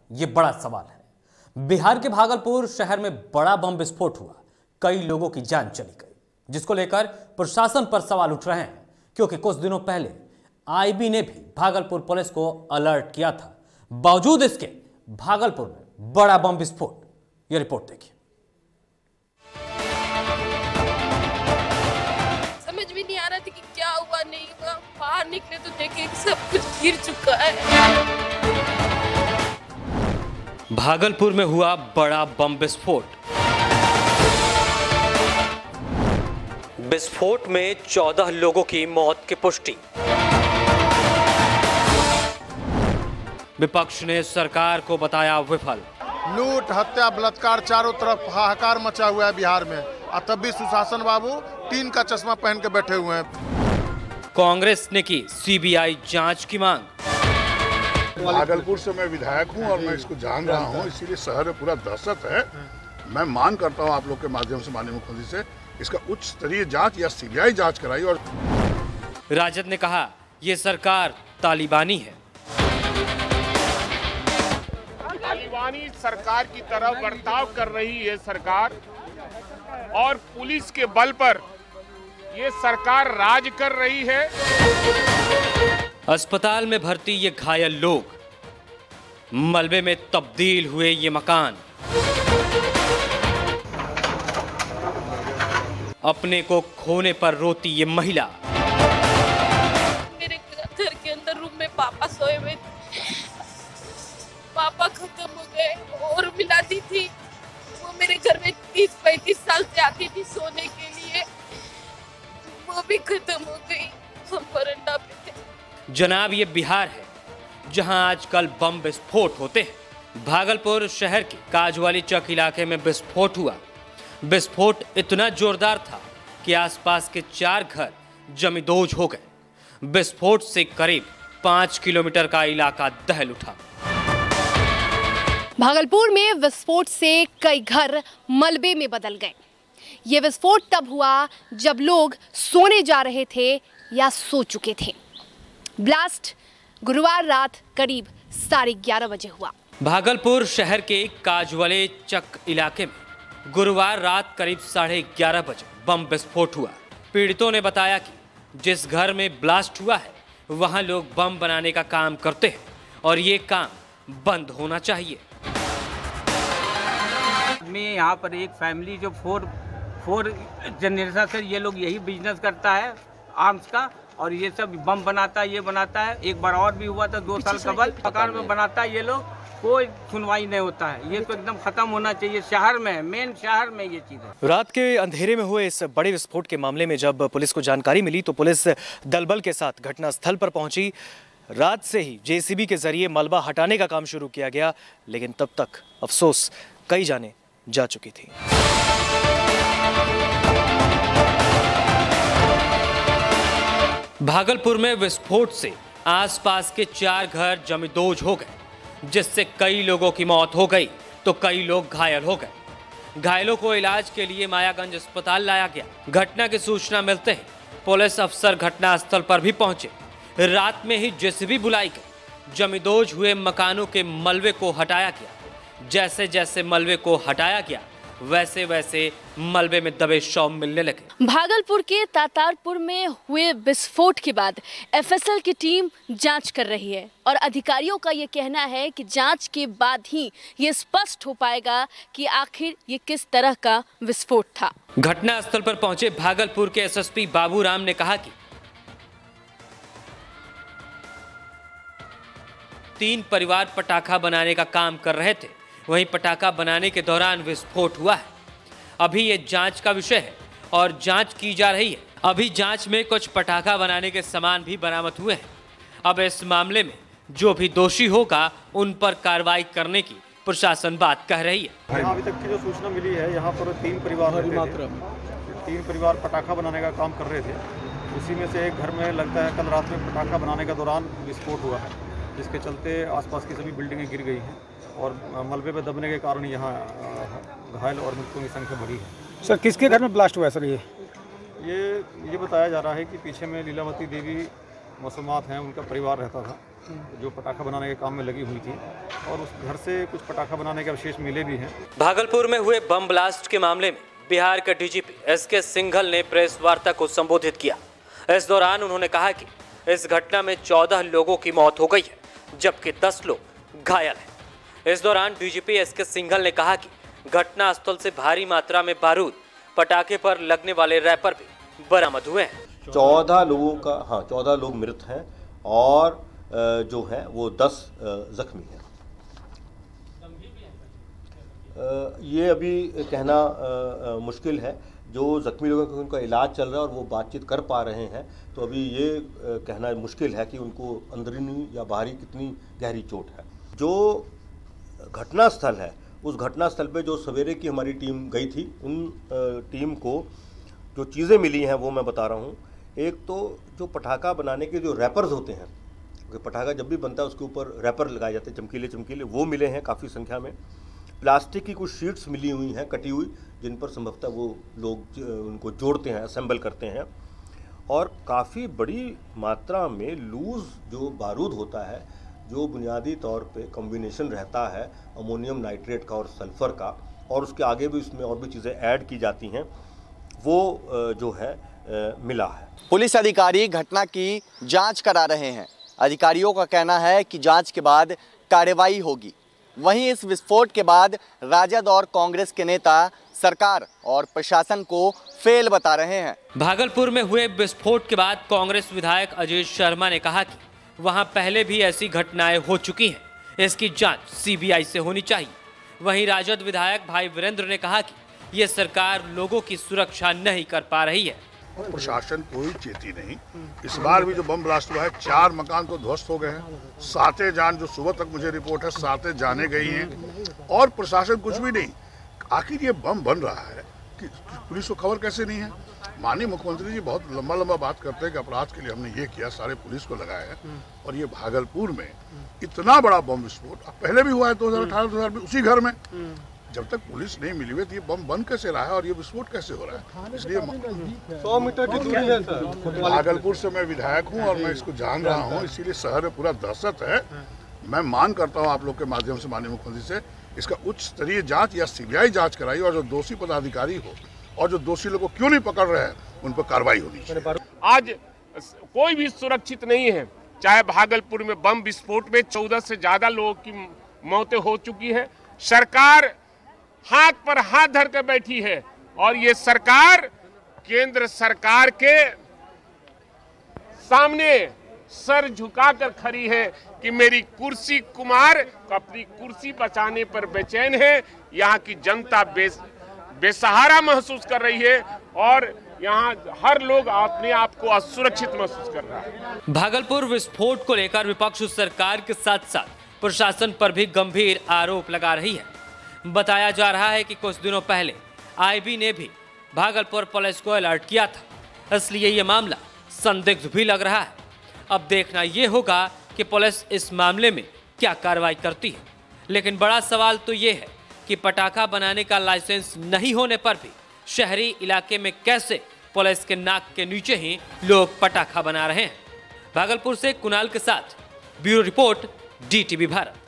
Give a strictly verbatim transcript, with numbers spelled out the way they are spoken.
ये बड़ा सवाल है। बिहार के भागलपुर शहर में बड़ा बम विस्फोट हुआ, कई लोगों की जान चली गई, जिसको लेकर प्रशासन पर सवाल उठ रहे हैं, क्योंकि कुछ दिनों पहले आईबी ने भी भागलपुर पुलिस को अलर्ट किया था। बावजूद इसके भागलपुर में बड़ा बम विस्फोट। यह रिपोर्ट देखिए। समझ भी नहीं आ रहा था कि क्या हुआ नहीं हुआ। बाहर निकले तो देखे सब कुछ गिर चुका है। भागलपुर में हुआ बड़ा बम विस्फोट। विस्फोट में चौदह लोगों की मौत की पुष्टि। विपक्ष ने सरकार को बताया विफल। लूट, हत्या, बलात्कार, चारों तरफ हाहाकार मचा हुआ है बिहार में। और तब भी सुशासन बाबू टीन का चश्मा पहन के बैठे हुए हैं। कांग्रेस ने की सीबीआई जांच की मांग। भागलपुर से मैं विधायक हूं और मैं इसको जान रहा हूं, इसीलिए शहर में पूरा दहशत है। मैं मांग करता हूं आप लोग के माध्यम से माननीय मुख्यमंत्री से इसका उच्च स्तरीय जांच या सीबीआई जांच कराई। और राजद ने कहा ये सरकार तालिबानी है। तालिबानी सरकार की तरफ बर्ताव कर रही है सरकार, और पुलिस के बल पर ये सरकार राज कर रही है। अस्पताल में भर्ती ये घायल लोग, मलबे में तब्दील हुए ये मकान, अपने को खोने पर रोती ये महिला। मेरे घर के अंदर रूम में पापा सोए हुए थे। पापा खत्म हो गए और मिलाती थी। वो मेरे घर में तीस पैंतीस साल से आती थी सोने के लिए, वो भी खत्म हो गई। हम बरंडा पे थे। जनाब, ये बिहार है जहां आजकल बम विस्फोट होते हैं। भागलपुर शहर के काजवाली चक इलाके में विस्फोट हुआ। विस्फोट इतना जोरदार था कि आसपास के चार घर जमींदोज हो गए। विस्फोट से करीब पांच किलोमीटर का इलाका दहल उठा। भागलपुर में विस्फोट से कई घर मलबे में बदल गए। ये विस्फोट तब हुआ जब लोग सोने जा रहे थे या सो चुके थे। ब्लास्ट गुरुवार रात करीब साढ़े ग्यारह बजे हुआ। भागलपुर शहर के काजवाले चक इलाके में गुरुवार रात करीब साढ़े ग्यारह बजे बम विस्फोट हुआ। पीड़ितों ने बताया कि जिस घर में ब्लास्ट हुआ है वहां लोग बम बनाने का काम करते हैं और ये काम बंद होना चाहिए। में यहाँ पर एक फैमिली जो फोर फोर जनरेशन से ये लोग यही बिजनेस करता है आर्म्स का, और ये सब बम बनाता है, ये बनाता है। एक बार और भी हुआ था दो साल कबल, मकान में बनाता है ये लोग, कोई सुनवाई नहीं होता है। ये तो एकदम खत्म होना चाहिए। शहर में, मेन शहर में ये चीज़ है। रात के अंधेरे में हुए इस बड़े विस्फोट के मामले में जब पुलिस को जानकारी मिली तो पुलिस दलबल के साथ घटनास्थल पर पहुंची। रात से ही जेसीबी के जरिए मलबा हटाने का काम शुरू किया गया, लेकिन तब तक अफसोस कई जाने जा चुकी थी। भागलपुर में विस्फोट से आसपास के चार घर जमींदोज हो गए, जिससे कई लोगों की मौत हो गई तो कई लोग घायल हो गए। घायलों को इलाज के लिए मायागंज अस्पताल लाया गया। घटना की सूचना मिलते ही पुलिस अफसर घटनास्थल पर भी पहुंचे। रात में ही जेसीबी बुलाई गई। जमींदोज हुए मकानों के मलबे को हटाया गया। जैसे जैसे मलबे को हटाया गया वैसे वैसे मलबे में दबे शव मिलने लगे। भागलपुर के तातारपुर में हुए विस्फोट के बाद एफएसएल की टीम जांच कर रही है और अधिकारियों का ये कहना है कि जांच के बाद ही ये स्पष्ट हो पाएगा कि आखिर ये किस तरह का विस्फोट था। घटनास्थल पर पहुंचे भागलपुर के एसएसपी बाबूराम ने कहा कि तीन परिवार पटाखा बनाने का काम कर रहे थे, वहीं पटाखा बनाने के दौरान विस्फोट हुआ है। अभी ये जांच का विषय है और जांच की जा रही है। अभी जांच में कुछ पटाखा बनाने के सामान भी बरामद हुए हैं। अब इस मामले में जो भी दोषी होगा उन पर कार्रवाई करने की प्रशासन बात कह रही है। यहाँ अभी तक की जो सूचना मिली है, यहाँ पर तीन परिवार तीन परिवार पटाखा बनाने का काम कर रहे थे। उसी में से एक घर में लगता है कल रात में पटाखा बनाने के दौरान विस्फोट हुआ है, जिसके चलते आसपास की सभी बिल्डिंगें गिर गई हैं और मलबे पे दबने के कारण यहाँ घायल और मृतकों की संख्या बढ़ी है। सर, किसके घर में ब्लास्ट हुआ है सर? ये ये ये बताया जा रहा है कि पीछे में लीलावती देवी मसूमात हैं, उनका परिवार रहता था जो पटाखा बनाने के काम में लगी हुई थी, और उस घर से कुछ पटाखा बनाने के अवशेष मिले भी हैं। भागलपुर में हुए बम ब्लास्ट के मामले में बिहार के डीजीपी एस के सिंघल ने प्रेस वार्ता को संबोधित किया। इस दौरान उन्होंने कहा कि इस घटना में चौदह लोगों की मौत हो गई है, जबकि दस लोग घायल हैं। इस दौरान डीजीपी एस के सिंघल ने कहा कि घटना स्थल से भारी मात्रा में बारूद, पटाखे पर लगने वाले रैपर भी बरामद हुए हैं। चौदह लोगों का हाँ चौदह लोग मृत हैं और जो है वो दस जख्मी हैं। ये अभी कहना मुश्किल है। जो जख्मी लोगों का उनका इलाज चल रहा है और वो बातचीत कर पा रहे हैं, तो अभी ये कहना मुश्किल है कि उनको अंदरूनी या बाहरी कितनी गहरी चोट है। जो घटना स्थल है, उस घटना स्थल पे जो सवेरे की हमारी टीम गई थी, उन टीम को जो चीज़ें मिली हैं वो मैं बता रहा हूँ। एक तो जो पटाखा बनाने के जो रैपर्स होते हैं, क्योंकि पटाखा जब भी बनता है उसके ऊपर रैपर लगाए जाते हैं चमकीले चमकीले, वो मिले हैं काफ़ी संख्या में। प्लास्टिक की कुछ शीट्स मिली हुई हैं कटी हुई, जिन पर संभवतः वो लोग उनको जोड़ते हैं, असेंबल करते हैं। और काफ़ी बड़ी मात्रा में लूज़ जो बारूद होता है, जो बुनियादी तौर पे कॉम्बिनेशन रहता है अमोनियम नाइट्रेट का और सल्फ़र का, और उसके आगे भी इसमें और भी चीज़ें ऐड की जाती हैं, वो जो है मिला है। पुलिस अधिकारी घटना की जांच करा रहे हैं। अधिकारियों का कहना है कि जांच के बाद कार्रवाई होगी। वहीं इस विस्फोट के बाद राजद और कांग्रेस के नेता सरकार और प्रशासन को फेल बता रहे हैं। भागलपुर में हुए विस्फोट के बाद कांग्रेस विधायक अजय शर्मा ने कहा कि वहां पहले भी ऐसी घटनाएं हो चुकी हैं, इसकी जांच सीबीआई से होनी चाहिए। वहीं राजद विधायक भाई वीरेंद्र ने कहा कि ये सरकार लोगों की सुरक्षा नहीं कर पा रही है। प्रशासन कोई चेती नहीं। इस बार भी जो बम ब्लास्ट हुआ है, चार मकान तो ध्वस्त हो गए हैं, सातें जान, जो सुबह तक मुझे रिपोर्ट है सातें जाने गई हैं, और प्रशासन कुछ भी नहीं। आखिर ये बम बन रहा है कि पुलिस को खबर कैसे नहीं है? माननीय मुख्यमंत्री जी बहुत लंबा लंबा बात करते हैं कि अपराध के लिए हमने ये किया, सारे पुलिस को लगाया है, और ये भागलपुर में इतना बड़ा बम विस्फोट पहले भी हुआ है दो हजार अठारह दो हजार उसी घर में। जब तक पुलिस नहीं मिली हुई थी, ये बम बन कैसे रहा है और ये विस्फोट कैसे हो रहा है? इसलिए सौ मीटर की दूरी है सर। भागलपुर से मैं विधायक हूँ और मैं इसको जान रहा हूँ, इसीलिए शहर में पूरा दहशत है। मैं मांग करता हूँ आप लोग के माध्यम से माननीय मुख्यमंत्री से, इसका उच्च स्तरीय जांच या सीबीआई जांच कराई, और जो दोषी पदाधिकारी हो और जो दोषी लोगों को क्यों नहीं पकड़ रहे हैं, उन पर कार्रवाई होनी चाहिए। आज कोई भी सुरक्षित नहीं है। चाहे भागलपुर में बम विस्फोट में चौदह से ज्यादा लोगों की मौतें हो चुकी है। सरकार हाथ पर हाथ धर कर बैठी है, और ये सरकार केंद्र सरकार के सामने सर झुकाकर खड़ी है कि मेरी कुर्सी कुमार अपनी कुर्सी बचाने पर बेचैन है। यहाँ की जनता बेस, बेसहारा महसूस कर रही है, और यहाँ हर लोग अपने आप को असुरक्षित महसूस कर रहा है। भागलपुर विस्फोट को लेकर विपक्ष सरकार के साथ साथ प्रशासन पर भी गंभीर आरोप लगा रही है। बताया जा रहा है कि कुछ दिनों पहले आईबी ने भी भागलपुर पुलिस को अलर्ट किया था, इसलिए ये मामला संदिग्ध भी लग रहा है। अब देखना ये होगा कि पुलिस इस मामले में क्या कार्रवाई करती है। लेकिन बड़ा सवाल तो ये है कि पटाखा बनाने का लाइसेंस नहीं होने पर भी शहरी इलाके में कैसे पुलिस के नाक के नीचे ही लोग पटाखा बना रहे हैं। भागलपुर से कुणाल के साथ bureau report, D T V Bharat.